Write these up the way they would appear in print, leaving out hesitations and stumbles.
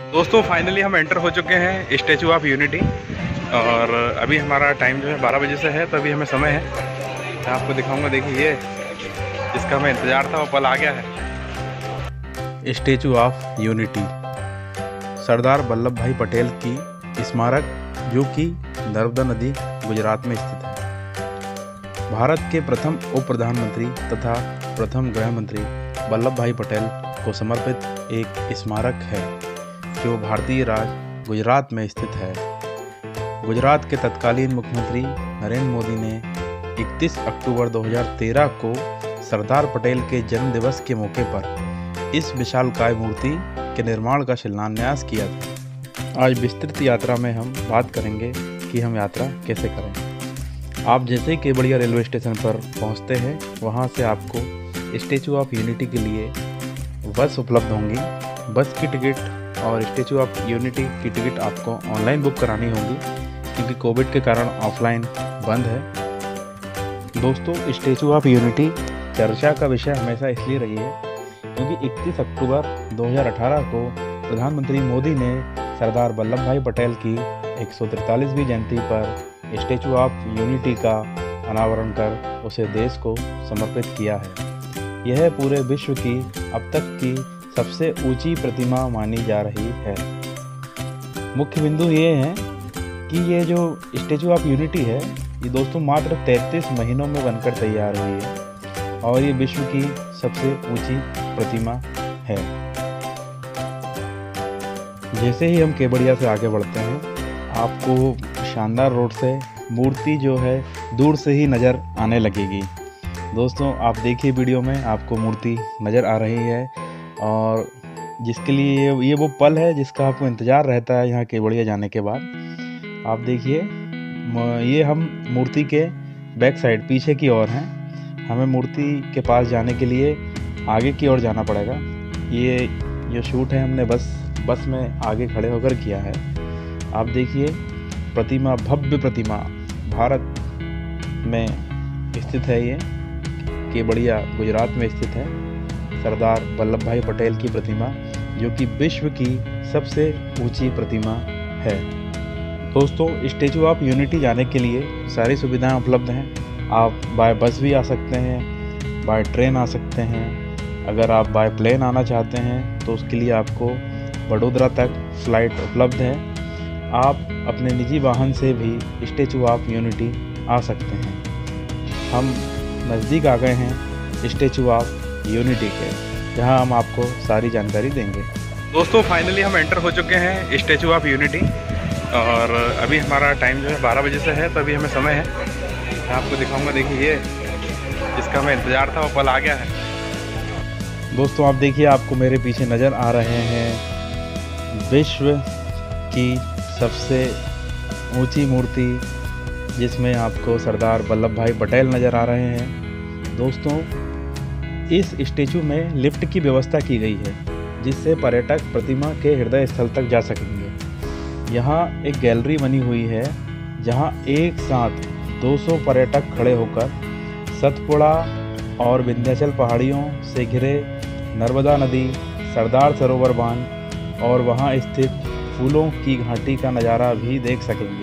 दोस्तों फाइनली हम एंटर हो चुके हैं स्टैचू ऑफ यूनिटी और अभी हमारा टाइम जो है 12 बजे से है, तो अभी हमें समय है। मैं आपको दिखाऊंगा, देखिए ये जिसका हमें इंतज़ार था वो पल आ गया है। Statue of Unity Sardar Vallabhbhai Patel की स्मारक, जो कि नर्मदा नदी गुजरात में स्थित है। भारत के प्रथम उप प्रधानमंत्री तथा प्रथम गृह मंत्री वल्लभ भाई पटेल को समर्पित एक स्मारक है, जो भारतीय राज्य गुजरात में स्थित है। गुजरात के तत्कालीन मुख्यमंत्री नरेंद्र मोदी ने 31 अक्टूबर 2013 को सरदार पटेल के जन्म दिवस के मौके पर इस विशालकाय मूर्ति के निर्माण का शिलान्यास किया था। आज विस्तृत यात्रा में हम बात करेंगे कि हम यात्रा कैसे करें। आप जैसे ही केवड़िया रेलवे स्टेशन पर पहुंचते हैं, वहां से आपको स्टैचू ऑफ यूनिटी के लिए बस उपलब्ध होंगी। बस की टिकट और स्टैचू ऑफ यूनिटी की टिकट आपको ऑनलाइन बुक करानी होगी, क्योंकि कोविड के कारण ऑफलाइन बंद है। दोस्तों, स्टैचू ऑफ यूनिटी चर्चा का विषय हमेशा इसलिए रही है क्योंकि 31 अक्टूबर 2018 को प्रधानमंत्री मोदी ने सरदार वल्लभ भाई पटेल की 143वीं जयंती पर स्टैचू ऑफ यूनिटी का अनावरण कर उसे देश को समर्पित किया है। यह पूरे विश्व की अब तक की सबसे ऊंची प्रतिमा मानी जा रही है। मुख्य बिंदु ये है कि ये जो स्टैचू ऑफ यूनिटी है, ये दोस्तों मात्र 33 महीनों में बनकर तैयार हुई है और ये विश्व की सबसे ऊंची प्रतिमा है। जैसे ही हम केवड़िया से आगे बढ़ते हैं, आपको शानदार रोड से मूर्ति जो है दूर से ही नज़र आने लगेगी। दोस्तों, आप देखिए वीडियो में आपको मूर्ति नज़र आ रही है, और जिसके लिए ये वो पल है जिसका आपको इंतज़ार रहता है यहाँ केवड़िया जाने के बाद। आप देखिए, ये हम मूर्ति के बैक साइड पीछे की ओर हैं। हमें मूर्ति के पास जाने के लिए आगे की ओर जाना पड़ेगा। ये जो शूट है हमने बस में आगे खड़े होकर किया है। आप देखिए, प्रतिमा, भव्य प्रतिमा भारत में स्थित है। ये केवड़िया गुजरात में स्थित है। सरदार वल्लभ भाई पटेल की प्रतिमा, जो कि विश्व की सबसे ऊंची प्रतिमा है। दोस्तों, स्टैचू ऑफ यूनिटी जाने के लिए सारी सुविधाएं उपलब्ध हैं। आप बाय बस भी आ सकते हैं, बाय ट्रेन आ सकते हैं। अगर आप बाय प्लेन आना चाहते हैं तो उसके लिए आपको वडोदरा तक फ़्लाइट उपलब्ध है। आप अपने निजी वाहन से भी स्टैचू ऑफ यूनिटी आ सकते हैं। हम नज़दीक आ गए हैं स्टैचू ऑफ यूनिटी के, जहां हम आपको सारी जानकारी देंगे। दोस्तों, फाइनली हम एंटर हो चुके हैं स्टैचू ऑफ यूनिटी और अभी हमारा टाइम जो है 12 बजे से है, तो अभी हमें समय है। मैं आपको दिखाऊंगा, देखिए ये जिसका हमें इंतज़ार था वो पल आ गया है। दोस्तों, आप देखिए, आपको मेरे पीछे नज़र आ रहे हैं विश्व की सबसे ऊंची मूर्ति, जिसमें आपको सरदार वल्लभ भाई पटेल नज़र आ रहे हैं। दोस्तों, इस स्टैचू में लिफ्ट की व्यवस्था की गई है, जिससे पर्यटक प्रतिमा के हृदय स्थल तक जा सकेंगे। यहाँ एक गैलरी बनी हुई है, जहाँ एक साथ 200 पर्यटक खड़े होकर सतपुड़ा और विंध्याचल पहाड़ियों से घिरे नर्मदा नदी, सरदार सरोवर बांध और वहाँ स्थित फूलों की घाटी का नज़ारा भी देख सकेंगे।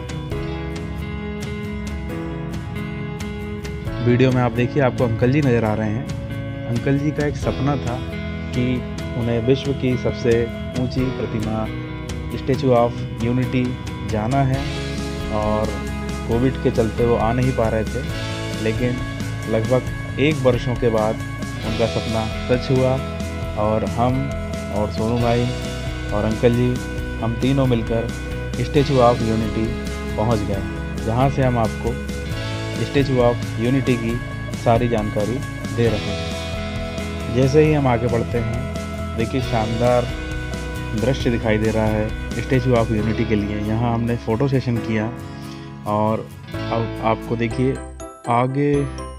वीडियो में आप देखिए, आपको अंकल जी नज़र आ रहे हैं। अंकल जी का एक सपना था कि उन्हें विश्व की सबसे ऊंची प्रतिमा स्टैचू ऑफ यूनिटी जाना है, और कोविड के चलते वो आ नहीं पा रहे थे, लेकिन लगभग 1 वर्षों के बाद उनका सपना सच हुआ और हम और सोनू भाई और अंकल जी, हम तीनों मिलकर स्टैचू ऑफ यूनिटी पहुंच गए, जहां से हम आपको स्टैचू ऑफ यूनिटी की सारी जानकारी दे रहे हैं। जैसे ही हम आगे बढ़ते हैं, देखिए शानदार दृश्य दिखाई दे रहा है स्टैचू ऑफ यूनिटी के लिए। यहाँ हमने फ़ोटो सेशन किया और अब आपको देखिए आगे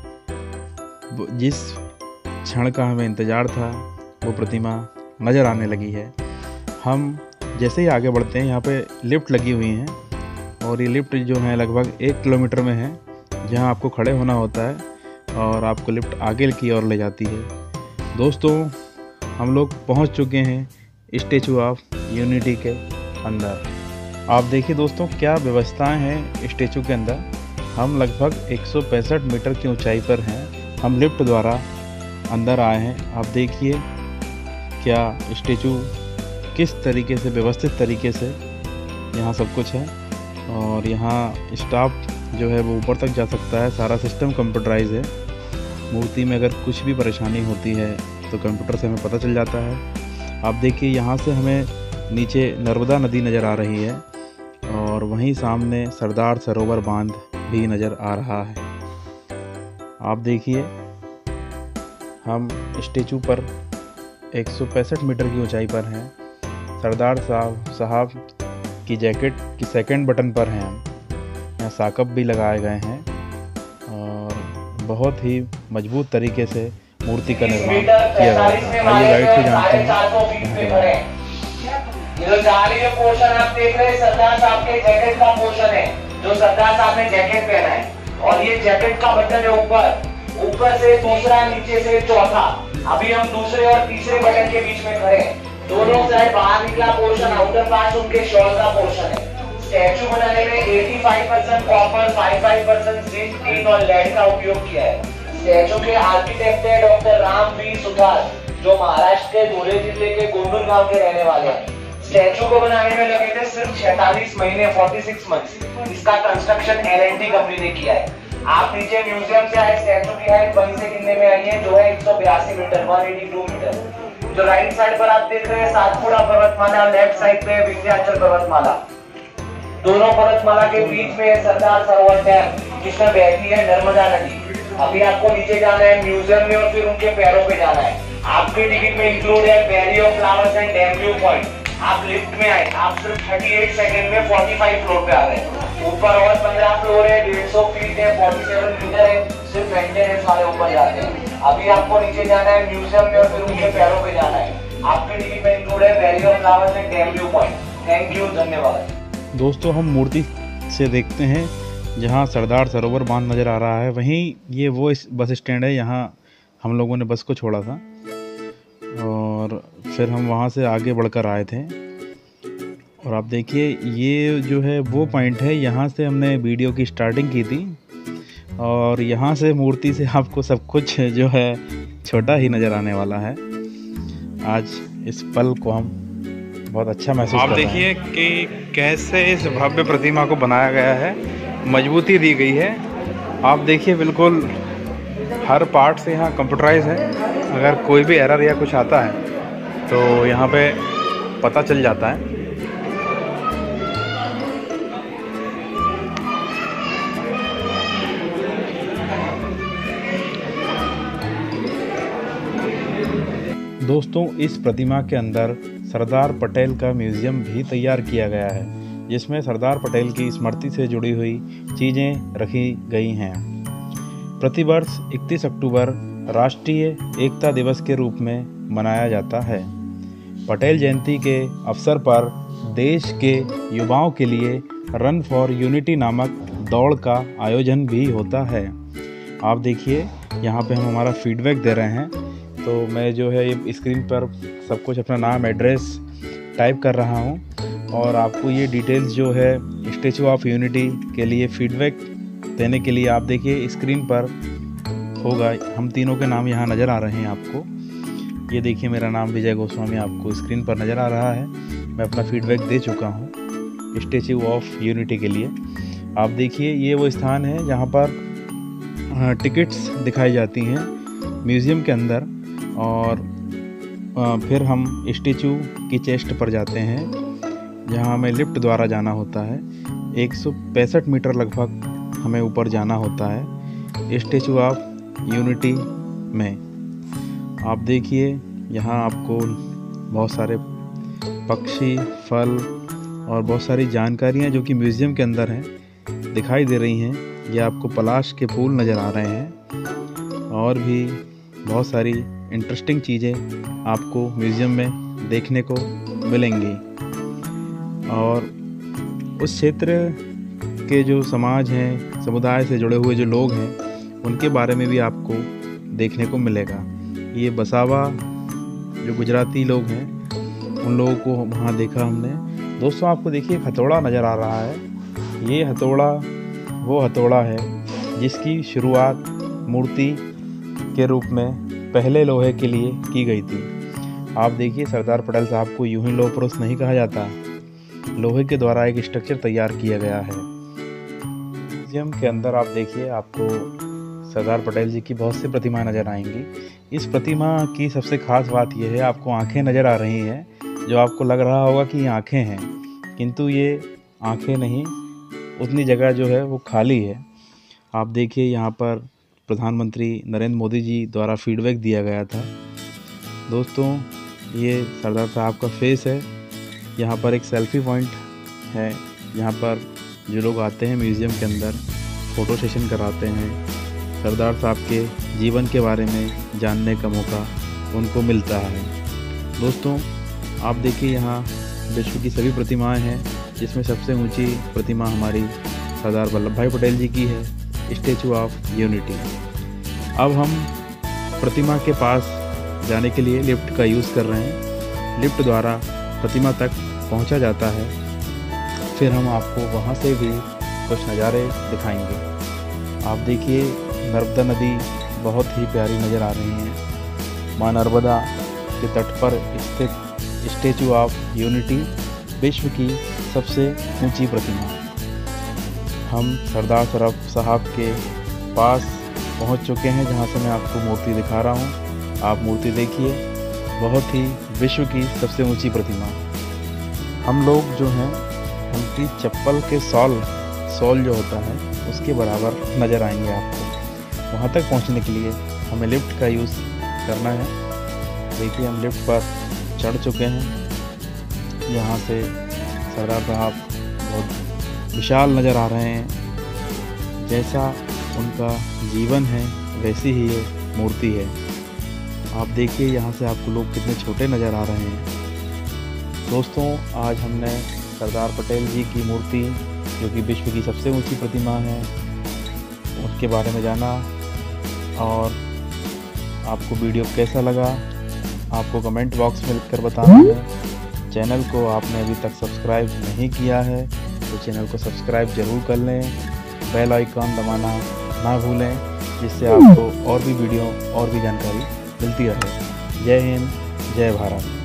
जिस क्षण का हमें इंतज़ार था वो प्रतिमा नज़र आने लगी है। हम जैसे ही आगे बढ़ते हैं, यहाँ पे लिफ्ट लगी हुई हैं, और ये लिफ्ट जो है लगभग 1 किलोमीटर में है, जहाँ आपको खड़े होना होता है और आपको लिफ्ट आगे की ओर ले जाती है। दोस्तों, हम लोग पहुंच चुके हैं स्टैचू ऑफ यूनिटी के अंदर। आप देखिए दोस्तों क्या व्यवस्थाएं हैं स्टैचू के अंदर। हम लगभग 165 मीटर की ऊंचाई पर हैं। हम लिफ्ट द्वारा अंदर आए हैं। आप देखिए क्या स्टैचू किस तरीके से व्यवस्थित तरीके से यहाँ सब कुछ है। और यहाँ स्टाफ जो है वो ऊपर तक जा सकता है। सारा सिस्टम कंप्यूटराइज है। मूर्ति में अगर कुछ भी परेशानी होती है तो कंप्यूटर से हमें पता चल जाता है। आप देखिए यहाँ से हमें नीचे नर्मदा नदी नज़र आ रही है और वहीं सामने सरदार सरोवर बांध भी नज़र आ रहा है। आप देखिए हम स्टैचू पर 165 मीटर की ऊंचाई पर हैं। सरदार साहब की जैकेट की सेकंड बटन पर हैं हम। यहाँ साकप भी लगाए गए हैं और बहुत ही मजबूत तरीके से मूर्ति का निर्माण किया गया है। आइए राइट से जानते हैं। ये जो जाली पोर्शन आप देख रहे हैं सरदार साहब के जैकेट का पोर्शन है, जो सरदार साहब ने जैकेट पहना है। और ये जैकेट का बटन है ऊपर से दूसरा, नीचे से चौथा। अभी हम दूसरे और तीसरे बटन के बीच में खड़े हैं। दोनों साइड बाहर निकला पोर्शन, आउटर पार्ट उनके शॉल का पोर्शन है। स्टैचू बनाने में 85% कॉपर, 55% जिंक, टिन और लेड का उपयोग किया है। स्टैचू के आर्किटेक्ट है डॉक्टर राम वी सुथार, जो महाराष्ट्र के धुले जिले के गोंडूर गांव के रहने वाले हैं। स्टैचू को बनाने में लगे थे सिर्फ 46 महीने, 46 मंथ्स। इसका कंस्ट्रक्शन L&T कंपनी ने किया है। आप नीचे म्यूजियम से आए, स्टैचू की हाइट वहीं से गिनने में आई है, जो है 182 मीटर, 182 मीटर। जो राइट साइड पर आप देख रहे हैं सातपुड़ा पर्वतमाला, लेफ्ट साइड पे विंध्याचल पर्वतमाला। दोनों पर्वतमाला के बीच में सरदार सरोवर डैम, जिसमें बहती है नर्मदा नदी। अभी आपको नीचे जाना है म्यूजियम में और फिर उनके पैरों पे जाना है। आपके टिकट में इंक्लूड है Valley of Flowers and dam view point. आप लिफ्ट में आए, आप सिर्फ 38 सेकंड में 45 फ्लोर पे आ गए। ऊपर और 15 फ्लोर है, 150 फीट है, 47 मीटर है। सिर्फ मेंटेनेंस वाले ऊपर जाते हैं। अभी आपको नीचे जाना है म्यूजियम में और फिर उनके पैरों पे जाना है। आपके टिकट में इंक्लूड है Valley of Flowers and dam view point. Thank you, धन्यवाद। दोस्तों हम मूर्ति से देखते हैं जहाँ सरदार सरोवर बांध नज़र आ रहा है, वहीं ये वो बस स्टैंड है। यहाँ हम लोगों ने बस को छोड़ा था और फिर हम वहाँ से आगे बढ़कर आए थे। और आप देखिए ये जो है वो पॉइंट है, यहाँ से हमने वीडियो की स्टार्टिंग की थी। और यहाँ से मूर्ति से आपको सब कुछ जो है छोटा ही नज़र आने वाला है। आज इस पल को हम बहुत अच्छा महसूस कर रहे हैं। आप देखिए कि कैसे इस भव्य प्रतिमा को बनाया गया है, मजबूती दी गई है। आप देखिए बिल्कुल हर पार्ट से यहाँ कंप्यूटराइज है। अगर कोई भी एरर या कुछ आता है तो यहाँ पे पता चल जाता है। दोस्तों इस प्रतिमा के अंदर सरदार पटेल का म्यूज़ियम भी तैयार किया गया है, जिसमें सरदार पटेल की स्मृति से जुड़ी हुई चीज़ें रखी गई हैं। प्रतिवर्ष 31 अक्टूबर राष्ट्रीय एकता दिवस के रूप में मनाया जाता है। पटेल जयंती के अवसर पर देश के युवाओं के लिए रन फॉर यूनिटी नामक दौड़ का आयोजन भी होता है। आप देखिए यहाँ पे हम हमारा फीडबैक दे रहे हैं, तो मैं जो है ये स्क्रीन पर सब कुछ अपना नाम, एड्रेस टाइप कर रहा हूँ और आपको ये डिटेल्स जो है स्टैचू ऑफ यूनिटी के लिए फीडबैक देने के लिए आप देखिए स्क्रीन पर होगा। हम तीनों के नाम यहाँ नज़र आ रहे हैं आपको। ये देखिए मेरा नाम विजय गोस्वामी आपको स्क्रीन पर नज़र आ रहा है। मैं अपना फीडबैक दे चुका हूँ स्टैचू ऑफ यूनिटी के लिए। आप देखिए ये वो स्थान है जहाँ पर टिकट्स दिखाई जाती हैं म्यूज़ियम के अंदर। और फिर हम स्टैचू की चेस्ट पर जाते हैं जहाँ हमें लिफ्ट द्वारा जाना होता है। 165 मीटर लगभग हमें ऊपर जाना होता है स्टैचू ऑफ यूनिटी में। आप देखिए यहाँ आपको बहुत सारे पक्षी, फल और बहुत सारी जानकारियाँ जो कि म्यूज़ियम के अंदर हैं दिखाई दे रही हैं। ये आपको पलाश के फूल नज़र आ रहे हैं और भी बहुत सारी इंटरेस्टिंग चीज़ें आपको म्यूज़ियम में देखने को मिलेंगी। और उस क्षेत्र के जो समाज हैं, समुदाय से जुड़े हुए जो लोग हैं, उनके बारे में भी आपको देखने को मिलेगा। ये बसावा जो गुजराती लोग हैं उन लोगों को वहाँ देखा हमने। दोस्तों आपको देखिए हथौड़ा नज़र आ रहा है, ये हथौड़ा वो हथौड़ा है जिसकी शुरुआत मूर्ति के रूप में पहले लोहे के लिए की गई थी। आप देखिए सरदार पटेल साहब को यूं ही लौह पुरुष नहीं कहा जाता, लोहे के द्वारा एक स्ट्रक्चर तैयार किया गया है। म्यूजियम के अंदर आप देखिए आपको सरदार पटेल जी की बहुत सी प्रतिमाएं नज़र आएंगी। इस प्रतिमा की सबसे खास बात यह है, आपको आंखें नज़र आ रही हैं, जो आपको लग रहा होगा कि ये आंखें हैं, किंतु ये आंखें नहीं, उतनी जगह जो है वो खाली है। आप देखिए यहाँ पर प्रधानमंत्री नरेंद्र मोदी जी द्वारा फीडबैक दिया गया था। दोस्तों ये सरदार साहब का फेस है। यहाँ पर एक सेल्फी पॉइंट है, यहाँ पर जो लोग आते हैं म्यूज़ियम के अंदर फ़ोटो सेशन कराते हैं, सरदार साहब के जीवन के बारे में जानने का मौका उनको मिलता है। दोस्तों आप देखिए यहाँ विश्व की सभी प्रतिमाएं हैं, जिसमें सबसे ऊंची प्रतिमा हमारी सरदार वल्लभ भाई पटेल जी की है, स्टैचू ऑफ यूनिटी। अब हम प्रतिमा के पास जाने के लिए लिफ्ट का यूज़ कर रहे हैं। लिफ्ट द्वारा प्रतिमा तक पहुंचा जाता है, फिर हम आपको वहां से भी कुछ नज़ारे दिखाएंगे। आप देखिए नर्मदा नदी बहुत ही प्यारी नज़र आ रही है। मां नर्मदा के तट पर स्थित स्टैचू ऑफ यूनिटी विश्व की सबसे ऊंची प्रतिमा। हम सरदार साहब के पास पहुंच चुके हैं, जहां से मैं आपको मूर्ति दिखा रहा हूं। आप मूर्ति देखिए, बहुत ही विश्व की सबसे ऊंची प्रतिमा। हम लोग जो हैं उनकी चप्पल के सॉल जो होता है उसके बराबर नज़र आएंगे आपको। वहां तक पहुंचने के लिए हमें लिफ्ट का यूज़ करना है। देखिए हम लिफ्ट पर चढ़ चुके हैं। यहाँ से सरदार साहब बहुत विशाल नज़र आ रहे हैं। जैसा उनका जीवन है वैसी ही ये मूर्ति है। आप देखिए यहाँ से आपको लोग कितने छोटे नज़र आ रहे हैं। दोस्तों आज हमने सरदार पटेल जी की मूर्ति, जो कि विश्व की सबसे ऊंची प्रतिमा है, उसके बारे में जाना। और आपको वीडियो कैसा लगा आपको कमेंट बॉक्स में लिखकर बताना है। चैनल को आपने अभी तक सब्सक्राइब नहीं किया है तो चैनल को सब्सक्राइब ज़रूर कर लें, बेल आइकॉन दबाना ना भूलें, जिससे आपको और भी वीडियो और भी जानकारी मिलती रहे। जय हिंद, जय भारत।